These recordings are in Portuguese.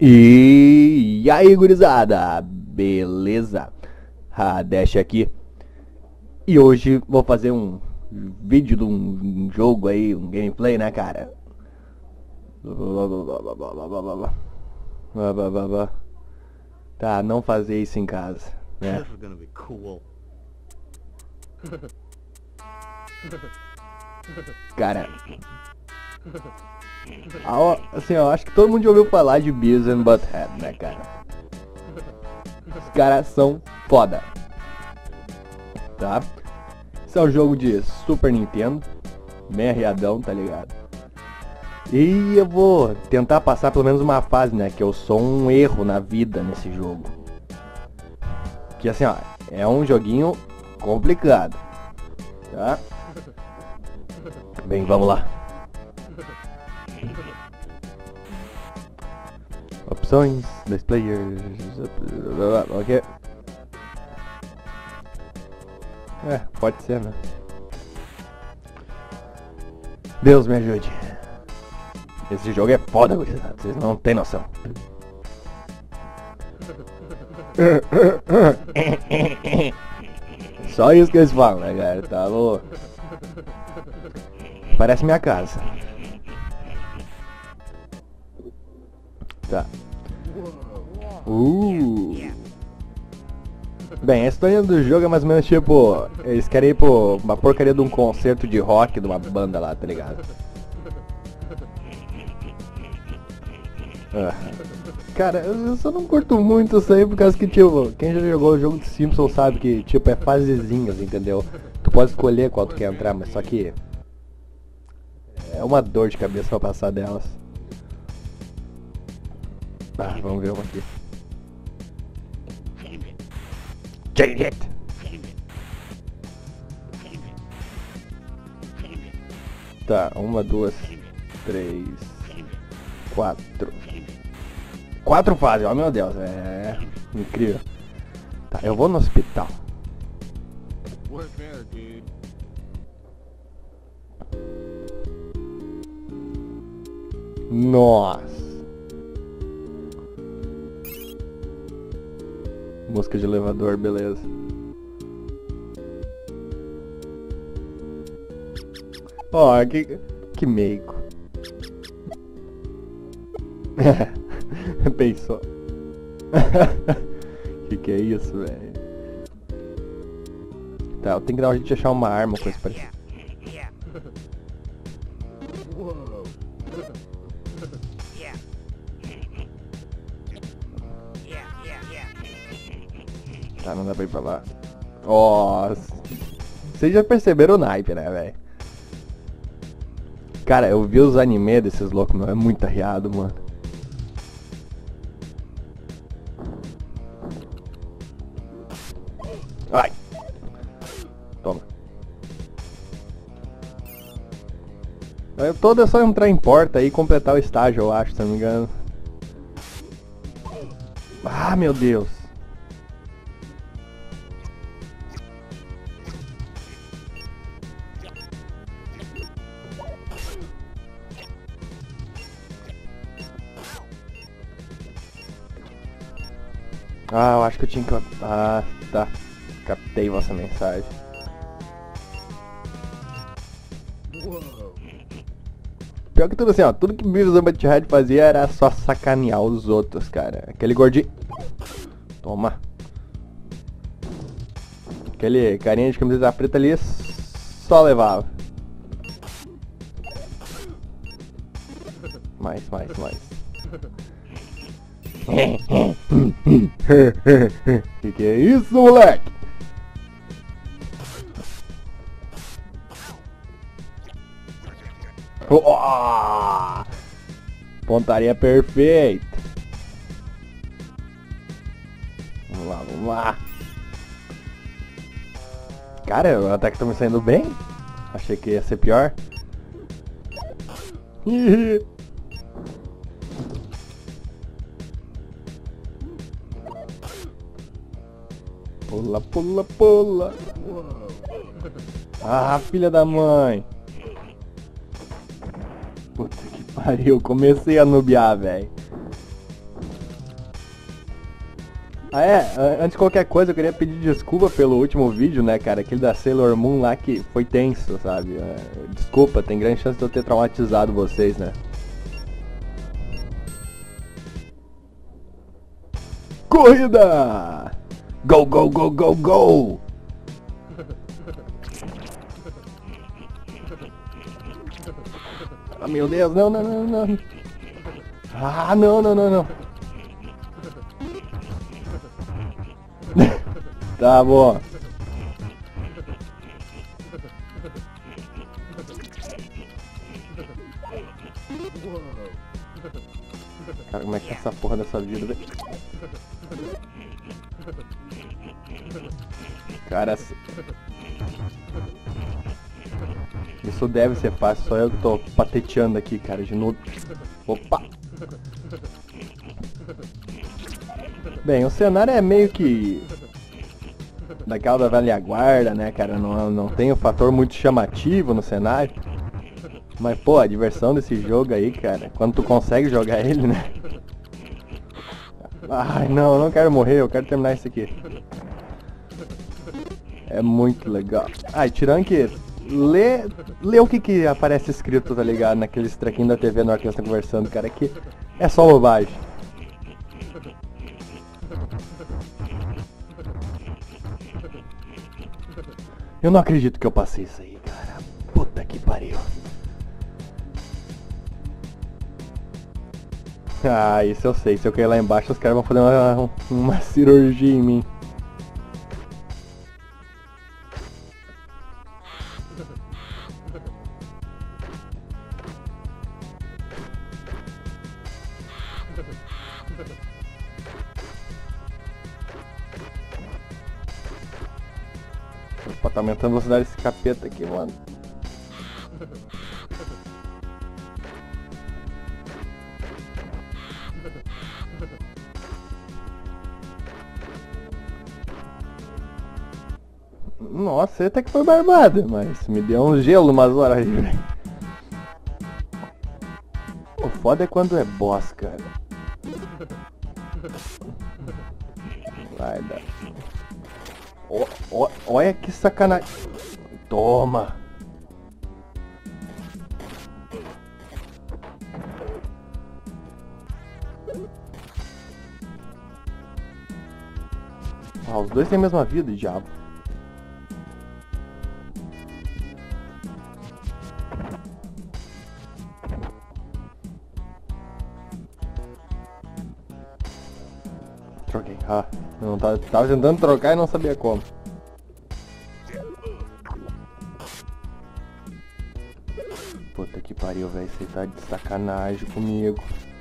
E aí, gurizada, beleza? Dash aqui. E hoje vou fazer um vídeo de um jogo aí, um gameplay, né, cara? Tá, não fazer isso em casa, né? This is gonna be cool. Cara, assim, ó, acho que todo mundo já ouviu falar de Beavis and Butthead, né, cara? Os caras são foda, tá? Esse é um jogo de Super Nintendo, bem arreadão, tá ligado? E eu vou tentar passar pelo menos uma fase, né, que eu sou um erro na vida nesse jogo. Que assim, ó, é um joguinho complicado, tá? Bem, vamos lá. Opções, dois players, ok. Pode ser, né? Deus me ajude. Esse jogo é foda, gurizada, vocês não tem noção. Só isso que eles falam, né, cara? Tá louco. Parece minha casa. Tá. Bem, a história do jogo é mais ou menos tipo, eles querem ir pra uma porcaria de um concerto de rock de uma banda lá, tá ligado? Cara, eu só não curto muito isso aí por causa que, tipo, quem já jogou o jogo de Simpsons sabe que, tipo, é fasezinhas, entendeu? Tu pode escolher qual tu quer entrar, mas só que é uma dor de cabeça pra passar delas. Vamos ver uma aqui. Change it! Tá, 1, 2, 3, 4. 4 fases, oh meu Deus, é incrível. Tá, eu vou no hospital. Work there, dude. Nossa. Música de elevador, beleza. Ó, que meigo. Pensou. Que é isso, velho? Tá, eu tenho que dar uma gente achar uma arma, coisa parecida. Whoa. Tá, não dá pra ir pra lá. Ó, vocês já perceberam o naipe, né, velho? Cara, eu vi os animes desses loucos, meu, é muito arriado, mano. Ai! Toma. Todo é só entrar em porta e completar o estágio, eu acho, se não me engano. Ah, meu Deus! Eu acho que eu tinha que... tá. Captei vossa mensagem. Pior que tudo assim, ó. Tudo que Beavis and Butthead fazia era só sacanear os outros, cara. Aquele gordinho... Toma. Aquele carinha de camiseta preta ali só levava. Mais. Que é isso, moleque? Pontaria perfeita. Vamos lá. Cara, até que tô me saindo bem. Achei que ia ser pior. Pula. Filha da mãe. Puta que pariu, comecei a nubiar, velho. Ah antes de qualquer coisa eu queria pedir desculpa pelo último vídeo, né, cara, aquele da Sailor Moon lá que foi tenso, sabe? Desculpa, tem grande chance de eu ter traumatizado vocês, né? Corrida! Go, go, go, go, go! Ah, meu Deus, não, não, não, não. Ah, não, não, não, não. Tá bom. Cara, como é que é essa porra dessa vida, velho? Cara, isso deve ser fácil, só eu que tô pateteando aqui, cara, de novo. Opa! Bem, o cenário é meio que daquela da velha guarda, né, cara? Não tem um fator muito chamativo no cenário. Mas, pô, a diversão desse jogo aí, cara, quando tu consegue jogar ele, né? Ai, não, eu não quero morrer, eu quero terminar isso aqui. É muito legal. Ah, e tirando que lê o que aparece escrito, tá ligado? Naqueles trequinhos da TV na hora que eles estão conversando, cara, que é só bobagem. Eu não acredito que eu passei isso aí, cara. Puta que pariu. Ah, isso eu sei. Se eu cair lá embaixo, os caras vão fazer uma cirurgia em mim. Opa, tá aumentando a velocidade desse capeta aqui, mano. Nossa, até que foi barbada, mas me deu um gelo umas horas aí, velho. O foda é quando é boss, cara. Vai dar. Olha que sacanagem. Toma. Ah, os dois têm a mesma vida, diabo. Troquei. Ah, eu não tava tentando trocar e não sabia como. Puta que pariu, velho. Você tá de sacanagem comigo.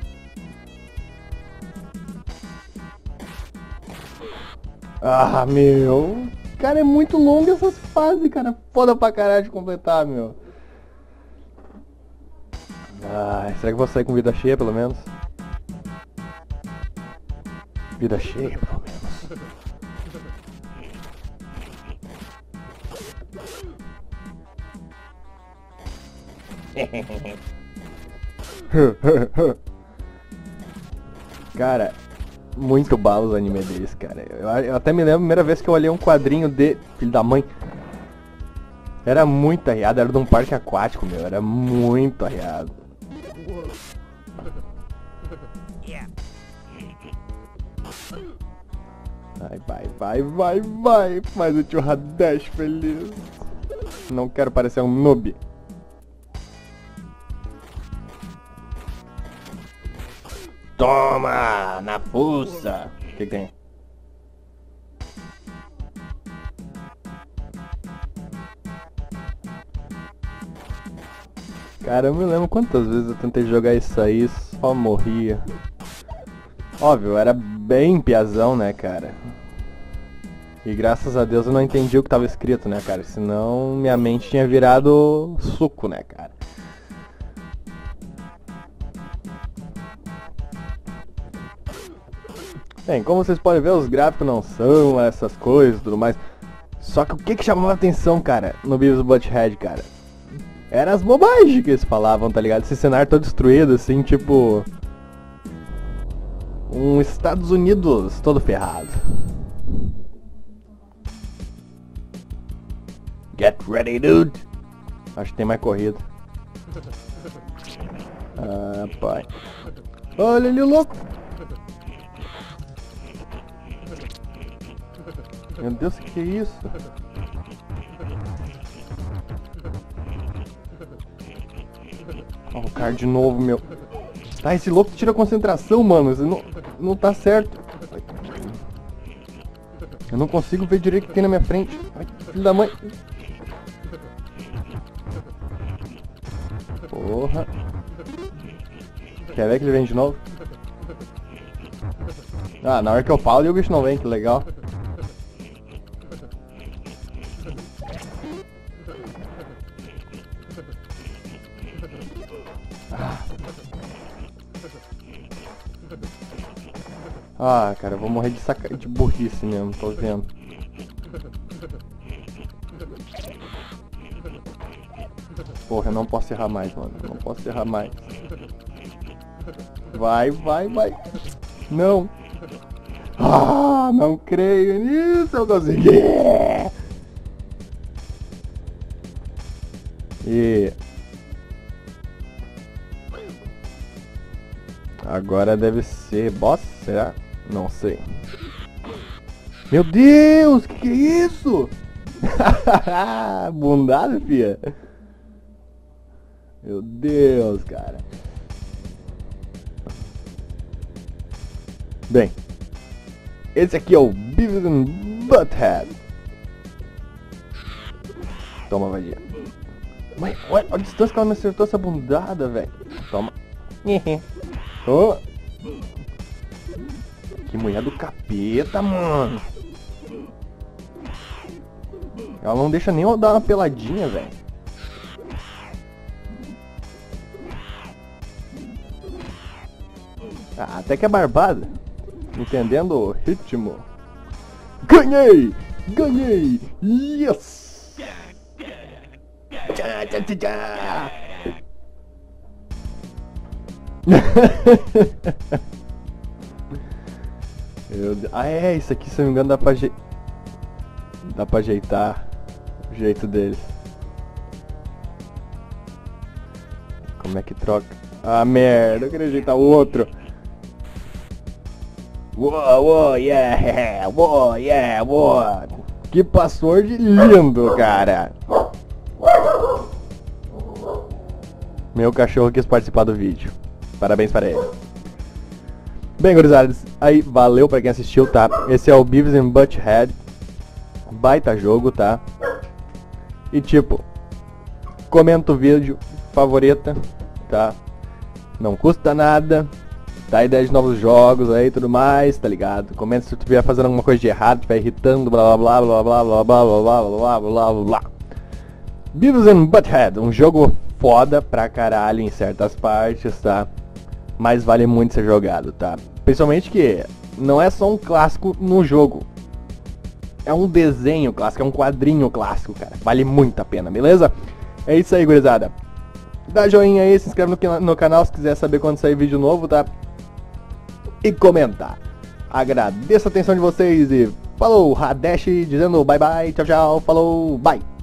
Ah, meu. Cara, é muito longa essas fases, cara. Foda pra caralho de completar, meu. Ah, será que eu vou sair com vida cheia, pelo menos? Vida cheia, pelo menos. Cara, muito bala os anime deles, cara. Eu até me lembro a primeira vez que eu olhei um quadrinho de... Filho da mãe. Era muito arreado, era de um parque aquático, meu. Era muito arreado. Vai. Faz o tio Hadesh feliz. Não quero parecer um noob. Toma! Na fuça! O que tem? Cara, eu me lembro quantas vezes eu tentei jogar isso aí e só morria. Óbvio, eu era bem piazão, né, cara? E graças a Deus eu não entendi o que tava escrito, né, cara? Senão minha mente tinha virado suco, né, cara? Bem, como vocês podem ver, os gráficos não são essas coisas e tudo mais. Só que o que chamava a atenção, cara, no Beavis Butthead, cara? Eram as bobagens que eles falavam, tá ligado? Esse cenário todo destruído, assim, tipo... Um Estados Unidos todo ferrado. Get ready, dude. Acho que tem mais corrida. Ah, pai. Olha ali o louco. Meu Deus, que é isso? Ó, o cara de novo, meu. Tá, esse louco tira a concentração, mano. Isso não tá certo. Eu não consigo ver direito o que tem na minha frente. Ai, filho da mãe. Porra. Quer ver que ele vem de novo? Ah, na hora que eu falo, o bicho não vem, que legal. Ah, cara, eu vou morrer de burrice mesmo, tô vendo. Porra, eu não posso errar mais, mano. Não posso errar mais. Vai, vai, vai. Não. Ah, não creio nisso, eu consegui. E... agora deve ser boss, será? Não sei. Meu Deus, que é isso? Bundada, fia. Meu Deus, cara. Bem, esse aqui é o Beavis and Butthead. Toma, vadia. Ué, olha a distância que ela me acertou essa bundada, velho. Toma. Oh. Que mulher do capeta, mano. Ela não deixa nem eu dar uma peladinha, velho. Ah, até que é barbada. Entendendo o ritmo. Ganhei! Ganhei! Yes! Tchá, tchá, tchá, tchá. Ah, é, isso aqui, se não me engano, dá pra ajeitar o jeito dele. Como é que troca? Ah, merda, eu queria ajeitar o outro. Uou, yeah, uou, yeah, uou. Que password lindo, cara. Meu cachorro quis participar do vídeo. Parabéns para ele. Bem, gurizada, aí valeu pra quem assistiu, tá? Esse é o Beavis and Butthead. Baita jogo, tá? E tipo, comenta o vídeo, favorita, tá? Não custa nada. Dá ideia de novos jogos aí e tudo mais, tá ligado? Comenta se tu estiver fazendo alguma coisa de errado, estiver irritando, blá blá blá blá blá blá blá blá blá blá blá blá. Beavis and Butthead, um jogo foda pra caralho em certas partes, tá? Mas vale muito ser jogado, tá? Principalmente que não é só um clássico no jogo. É um desenho clássico, é um quadrinho clássico, cara. Vale muito a pena, beleza? É isso aí, gurizada. Dá joinha aí, se inscreve no canal se quiser saber quando sair vídeo novo, tá? E comentar. Agradeço a atenção de vocês e falou, Hadesh dizendo bye bye, tchau tchau, falou, bye.